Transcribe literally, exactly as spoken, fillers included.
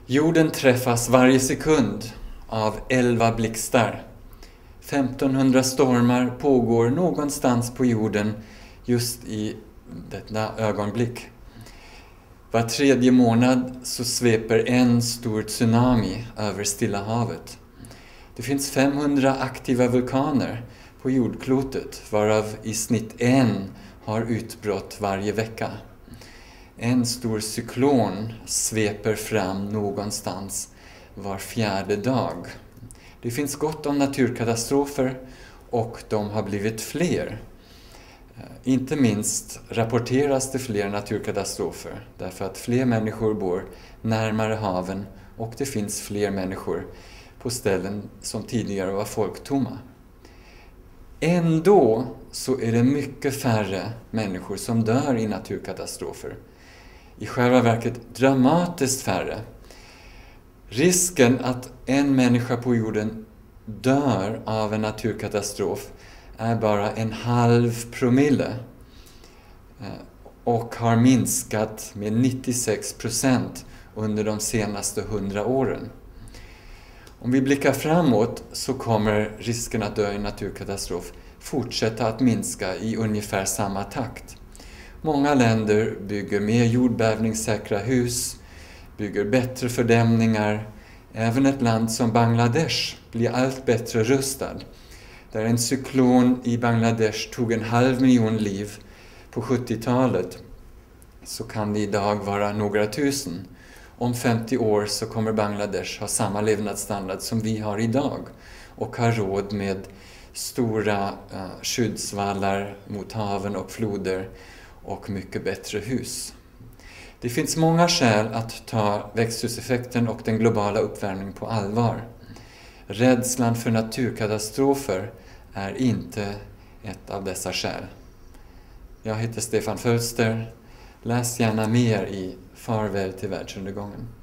Jorden träffas varje sekund av elva blixtar. femtonhundra stormar pågår någonstans på jorden just i detta ögonblick. Var tredje månad så sveper en stor tsunami över Stilla havet. Det finns femhundra aktiva vulkaner på jordklotet, varav i snitt en har utbrott varje vecka. En stor cyklon sveper fram någonstans var fjärde dag. Det finns gott om naturkatastrofer och de har blivit fler. Inte minst rapporteras det fler naturkatastrofer därför att fler människor bor närmare haven och det finns fler människor på ställen som tidigare var folktomma. Ändå så är det mycket färre människor som dör i naturkatastrofer. I själva verket dramatiskt färre. Risken att en människa på jorden dör av en naturkatastrof är bara en halv promille och har minskat med nittiosex procent under de senaste hundra åren. Om vi blickar framåt så kommer risken att dö i naturkatastrof fortsätta att minska i ungefär samma takt. Många länder bygger mer jordbävningssäkra hus, bygger bättre fördämningar. Även ett land som Bangladesh blir allt bättre rustad. Där en cyklon i Bangladesh tog en halv miljon liv på sjuttiotalet så kan det idag vara några tusen. Om femtio år så kommer Bangladesh ha samma levnadsstandard som vi har idag och ha råd med stora uh, skyddsvallar mot haven och floder och mycket bättre hus. Det finns många skäl att ta växthuseffekten och den globala uppvärmningen på allvar. Rädslan för naturkatastrofer är inte ett av dessa skäl. Jag heter Stefan Fölster. Läs gärna mer i Farväl till världsundergången.